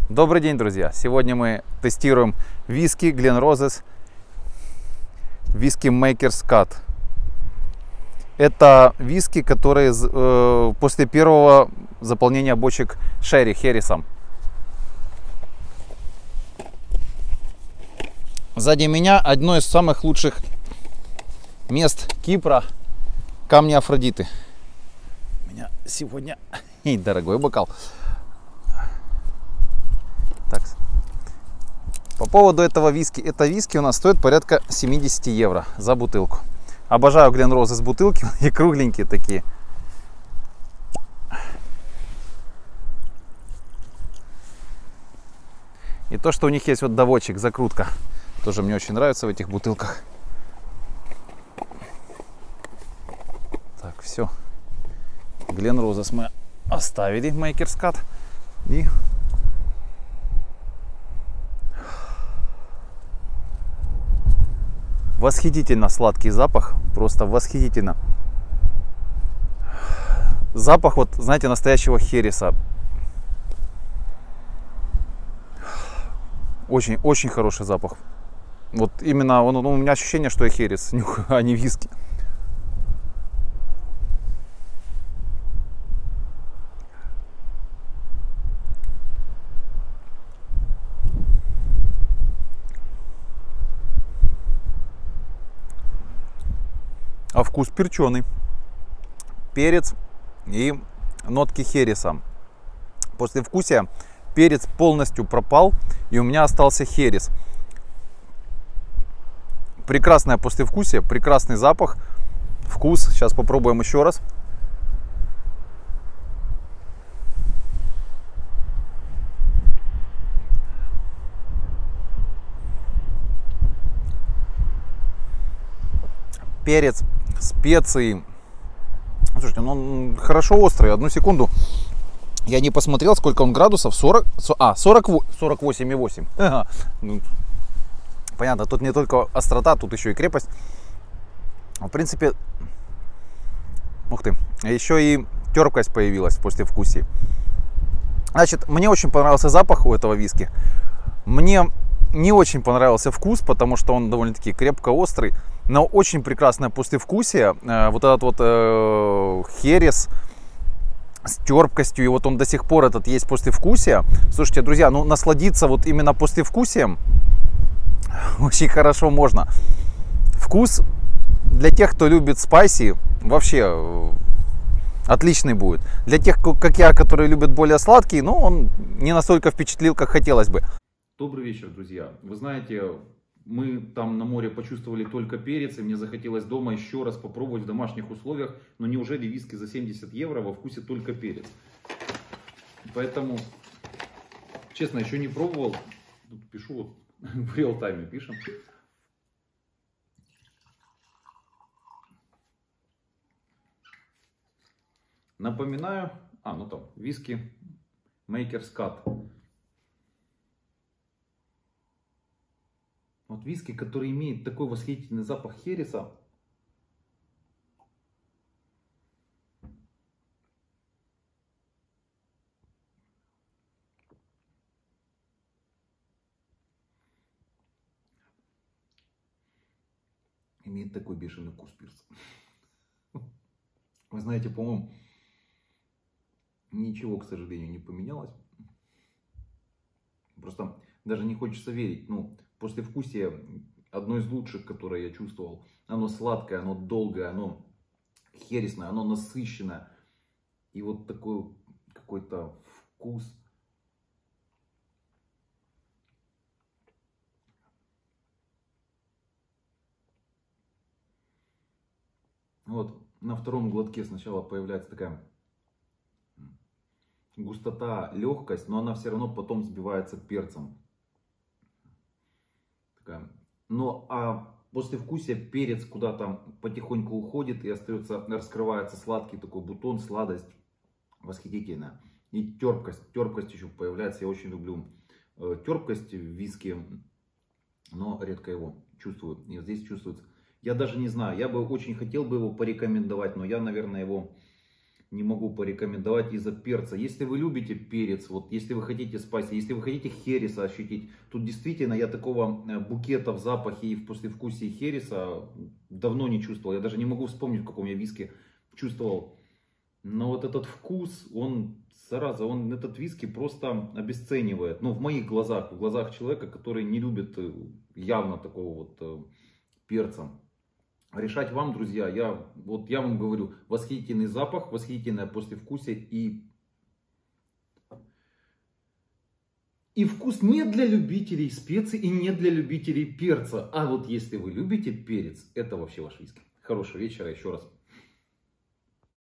Добрый день, друзья! Сегодня мы тестируем виски Glen Roses, виски Maker's Cut. Это виски, которые после первого заполнения бочек Шерри Херрисом. Сзади меня одно из самых лучших мест Кипра — камни Афродиты. У меня сегодня дорогой бокал. Так. По поводу этого виски. Это виски у нас стоит порядка 70 евро за бутылку. Обожаю Glen Roses бутылки, и кругленькие такие. И то, что у них есть вот доводчик, закрутка, тоже мне очень нравится в этих бутылках. Так, все. Glen Roses мы оставили, Maker's Cut. И восхитительно сладкий запах, просто восхитительно. Запах, вот, знаете, настоящего хереса. Очень хороший запах. Вот именно у меня ощущение, что я херес, а не виски. А вкус перченый, перец и нотки хереса. После вкусия перец полностью пропал, и у меня остался херес. Прекрасное послевкусие, прекрасный запах, вкус. Сейчас попробуем еще раз. Перец, специи. Слушайте, он хорошо острый. Одну секунду. Я не посмотрел, сколько он градусов. 48,8. Ага. Ну, понятно, тут не только острота, тут еще и крепость. В принципе, ух ты, еще и терпкость появилась после вкуса. Значит, мне очень понравился запах у этого виски. Мне не очень понравился вкус, потому что он довольно-таки крепко острый. Но очень прекрасное послевкусие. Вот этот вот херес с терпкостью. И вот он до сих пор этот есть послевкусие. Слушайте, друзья, ну насладиться вот именно послевкусием очень хорошо можно. Вкус для тех, кто любит спайси, вообще отличный будет. Для тех, как я, которые любят более сладкий, ну он не настолько впечатлил, как хотелось бы. Добрый вечер, друзья. Вы знаете, мы там на море почувствовали только перец, и мне захотелось дома еще раз попробовать в домашних условиях. Но неужели виски за 70 евро во вкусе только перец? Поэтому, честно, еще не пробовал. Тут пишу, вот в реал-тайме пишем. Напоминаю, ну там, виски Maker's Cut. Вот виски, который имеет такой восхитительный запах хереса. Имеет такой бешеный вкус перца. Вы знаете, по-моему, ничего, к сожалению, не поменялось. Просто даже не хочется верить. Ну, послевкусие одно из лучших, которое я чувствовал. Оно сладкое, оно долгое, оно хересное, оно насыщенное. И вот такой какой-то вкус. Вот на втором глотке сначала появляется такая густота, легкость, но она все равно потом сбивается перцем. Такая. Но послевкусие перец куда-то потихоньку уходит и остается, раскрывается сладкий такой бутон, сладость восхитительная. И терпкость еще появляется. Я очень люблю терпкость в виске, но редко его чувствую. И здесь чувствуется. Я даже не знаю, я бы очень хотел бы его порекомендовать, но я, наверное, его не могу порекомендовать из-за перца. Если вы любите перец, вот если вы хотите спайси, если вы хотите хереса ощутить, тут действительно я такого букета в запахе и в послевкусии хереса давно не чувствовал. Я даже не могу вспомнить, в каком я виске чувствовал. Но вот этот вкус, он, зараза, он этот виски просто обесценивает. Ну, в моих глазах, в глазах человека, который не любит явно такого вот перца. Решать вам, друзья. Я вам говорю, восхитительный запах, восхитительное послевкусие и вкус не для любителей специй и не для любителей перца. А вот если вы любите перец, это вообще ваш виски. Хорошего вечера еще раз.